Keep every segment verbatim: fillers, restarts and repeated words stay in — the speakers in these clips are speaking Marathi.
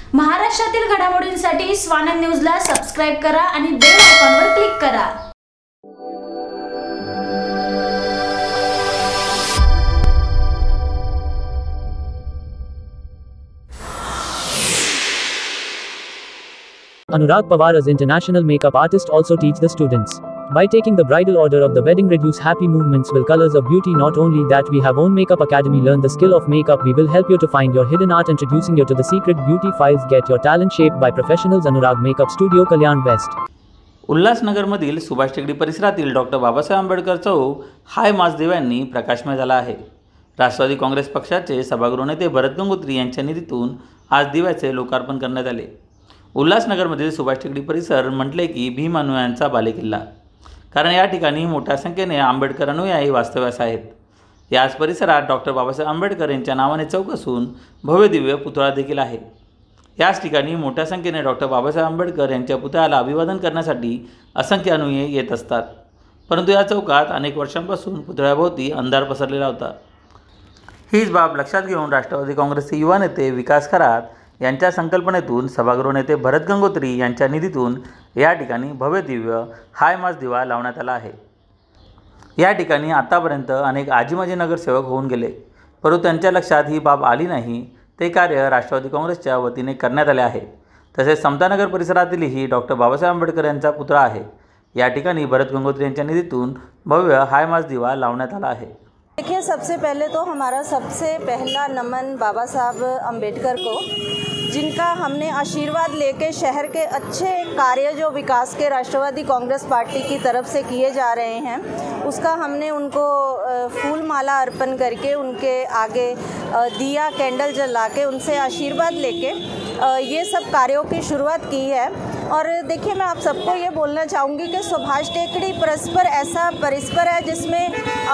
महाराष्ट्रातील घडामोडींसाठी स्वानंद न्यूजला सबस्क्राइब करा आणि बेल आयकॉनवर क्लिक करा। Anurag Pawar as international makeup artist also teach the students. By taking the bridal order of the wedding reduce happy movements will colors of beauty. Not only that, we have own makeup academy. Learn the skill of makeup. We will help you to find your hidden art, introducing you to the secret beauty files. Get your talent shaped by professionals. Anurag Makeup Studio, Kalyan West. उल्हासनगरमधील Subhash टेकडी परिसरातील डॉक्टर बाबासाहेब आंबेडकर चौक हाय मास दिव्यांनी प्रकाशमय झाला आहे। राष्ट्रवादी काँग्रेस पक्षाचे सभागृह नेते भरत गंगोत्री यांच्या निधीतून आज दिव्याचे लोकार्पण करण्यात आले। उल्हासनगरमधील सुभाष टेकडी परिसर म्हटले की भीम अनुयायांचा बालेकिल्ला, कारण या ठिकाणी मोठ्या संख्येने आंबेडकर अनुयायी वास्तव्यास आहेत। याच परिसरात डॉक्टर बाबासाहेब आंबेडकर यांच्या नावाने चौक असून भव्य दिव्य पुतळा देखील आहे। याच ठिकाणी मोठ्या संख्येने डॉक्टर बाबासाहेब आंबेडकर यांच्या पुतळ्याला अभिवादन करण्यासाठी असंख्य अनुयायी येत असतात। परंतु या चौकात अनेक वर्षांपासून पुतळ्याभोवती अंधार पसरलेला होता। हीच बाब लक्षात घेऊन राष्ट्रवादी काँग्रेसचे युवा नेते विकास खरात यांच्या संकल्पनेतून सभागृह नेते भरत गंगोत्री यांच्या निधीतून या ठिकाणी भव्य दिव्य हाय मास दिवा लावण्यात आला आहे। या ठिकाणी आतापर्यंत अनेक आजी माजी नगरसेवक होऊन गेले, परंतु त्यांच्या लक्षात ही बाब आली नाही। ते कार्य राष्ट्रवादी काँग्रेसच्या वतीने करण्यात आले आहे। तसेच समतानगर परिसरातीलही डॉक्टर बाबासाहेब आंबेडकर यांचा पुतळा आहे। या ठिकाणी भरत गंगोत्री यांच्या निधीतून भव्य हाय मास दिवा लावण्यात आला आहे। देखिए, सबसे पहले तो हमारा सबसे पहला नमन बाबा साहब अम्बेडकर को, जिनका हमने आशीर्वाद लेके शहर के अच्छे कार्य जो विकास के राष्ट्रवादी कांग्रेस पार्टी की तरफ से किए जा रहे हैं, उसका हमने उनको फूल माला अर्पण करके उनके आगे दिया कैंडल जला के उनसे आशीर्वाद लेके ये सब कार्यों की शुरुआत की है। और देखिए, मैं आप सबको ये बोलना चाहूँगी कि सुभाष टेकड़ी परस्पर ऐसा परिसर है जिसमें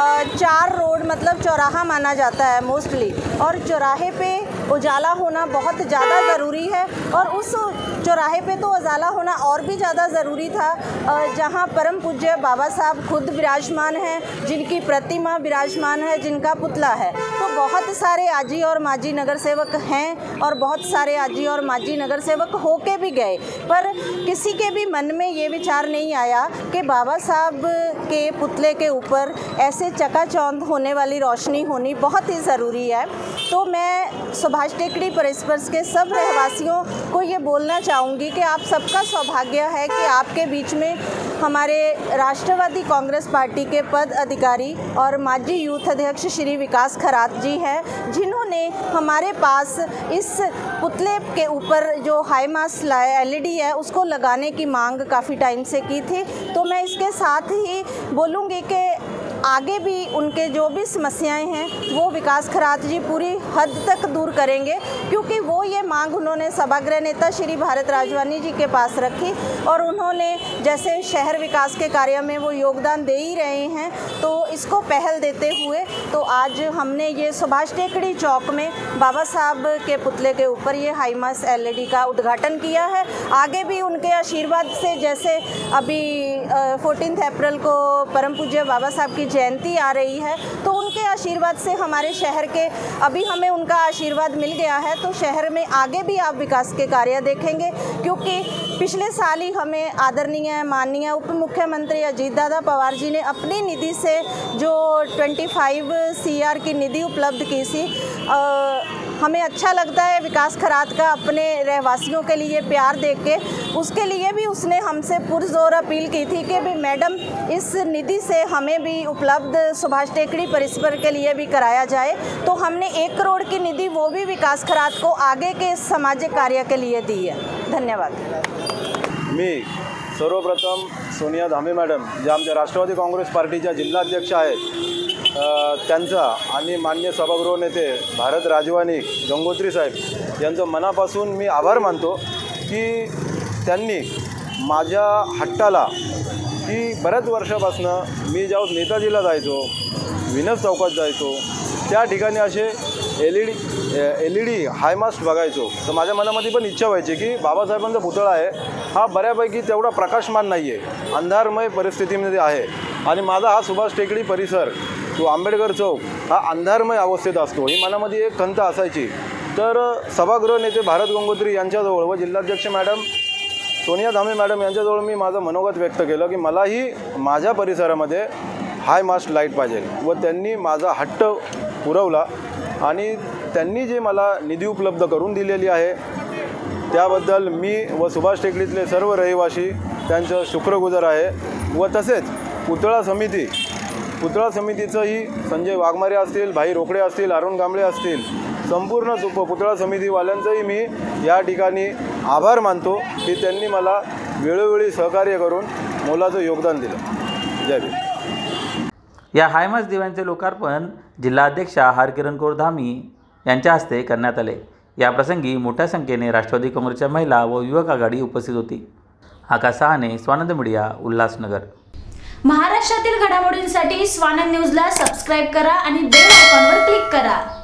चार रोड मतलब चौराहा माना जाता है मोस्टली, और चौराहे पे उजाला होना बहुत ज़्यादा ज़रूरी है। और उस चौराहे पे तो उजाला होना और भी ज़्यादा ज़रूरी था जहाँ परम पूज्य बाबा साहब खुद विराजमान हैं, जिनकी प्रतिमा विराजमान है, जिनका पुतला है। तो बहुत सारे आजी और माजी नगर सेवक हैं और बहुत सारे आजी और माजी नगर सेवक होके भी गए, पर किसी के भी मन में ये विचार नहीं आया कि बाबा साहब के पुतले के ऊपर ऐसे चकाचौंध होने वाली रोशनी होनी बहुत ही ज़रूरी है। तो मैं सुभाष टेकड़ी परिसर के सब रहवासियों को ये बोलना चाहूँगी कि आप सबका सौभाग्य है कि आपके बीच में हमारे राष्ट्रवादी कांग्रेस पार्टी के पद अधिकारी और माजी यूथ अध्यक्ष श्री विकास खरात जी हैं, जिन्होंने हमारे पास इस पुतले के ऊपर जो हाई मास एलईडी है उसको लगाने की मांग काफ़ी टाइम से की थी। तो मैं इसके साथ ही बोलूँगी कि आगे भी उनके जो भी समस्याएं हैं वो विकास खरात जी पूरी हद तक दूर करेंगे, क्योंकि वो ये मांग उन्होंने सभागृह नेता श्री भारत राजवानी जी के पास रखी और उन्होंने जैसे शहर विकास के कार्य में वो योगदान दे ही रहे हैं, तो इसको पहल देते हुए तो आज हमने ये सुभाष टेकड़ी चौक में बाबा साहब के पुतले के ऊपर ये हाई मास एलईडी का उद्घाटन किया है। आगे भी उनके आशीर्वाद से, जैसे अभी फोर्टीन अप्रैल को परम पूज्य बाबा साहब की जयंती आ रही है, तो उनके आशीर्वाद से हमारे शहर के अभी हमें उनका आशीर्वाद मिल गया है, तो शहर में आगे भी आप विकास के कार्य देखेंगे। क्योंकि पिछले साल ही हमें आदरणीय माननीय उप मुख्यमंत्री अजीत दादा पवार जी ने अपनी निधि से जो पच्चीस सीआर की निधि उपलब्ध की थी। आ, हमें अच्छा लगता है विकास खरात का अपने रहवासियों के लिए प्यार देख के, उसके लिए भी उसने हमसे पुरजोर अपील की थी कि भी मैडम इस निधि से हमें भी उपलब्ध सुभाष टेकड़ी परिसर के लिए भी कराया जाए। तो हमने एक करोड़ की निधि वो भी विकास खरात को आगे के सामाजिक कार्य के लिए दी है। धन्यवाद। मी सर्वप्रथम सोनिया धामे मॅडम जे आमच्या राष्ट्रवादी काँग्रेस पार्टीच्या जिल्हाध्यक्ष आहेत त्यांचा आणि मान्य सभागृह नेते भारत राजवानी गंगोत्री साहेब यांचं मनापासून मी आभार मानतो की त्यांनी माझ्या हट्टाला की बऱ्याच वर्षापासून मी ज्यावेळेस नेताजीला जायचो, विनस चौकात जायचो, त्या ठिकाणी असे L E D L E D high mast बघायचो, तर माझ्या मनामध्ये पण इच्छा व्हायची की बाबासाहेबांचा पुतळा आहे हा बऱ्यापैकी तेवढा प्रकाशमान नाही आहे, अंधारमय परिस्थितीमध्ये आहे। आणि माझा हा सुभाष टेकडी परिसर तो आंबेडकर चौक हा अंधारमय अवस्थेत असतो, ही मनामध्ये एक खंत असायची। तर सभागृह नेते भारत गंगोत्री यांच्याजवळ व जिल्हाध्यक्ष मॅडम सोनिया धामे मॅडम यांच्याजवळ मी माझं मनोगत व्यक्त केलं की मलाही माझ्या परिसरामध्ये हाय मास्ट लाईट पाहिजे व त्यांनी माझा हट्ट पुरवला आणि त्यांनी जे मला निधी उपलब्ध करून दिलेली आहे त्याबद्दल मी व सुभाष टेकडीतले सर्व रहिवासी त्यांचं शुक्रगुजार आहे. व तसेच पुतळा समिती पुतळा समितीचंही संजय वाघमारे असतील, भाई रोकडे असतील, अरुण कांबळे असतील, संपूर्ण सुप पुतळा समितीवाल्यांचंही मी या ठिकाणी आभार मानतो की त्यांनी मला वेळोवेळी सहकार्य करून मोलाचं योगदान दिलं. जय भीम. या हायमास्ट दिव्यांचे लोकार्पण जिल्हाध्यक्षा हरकिरण कौर धामी यांच्या हस्ते करण्यात आले. याप्रसंगी मोठ्या संख्येने राष्ट्रवादी काँग्रेसच्या महिला व युवक आघाडी उपस्थित होती. आकाश सहाने, स्वानंद मीडिया, उल्हासनगर. महाराष्ट्रातील घडामोडींसाठी स्वानंद न्यूजला सबस्क्राईब करा आणि बेल आयकॉनवर क्लिक करा.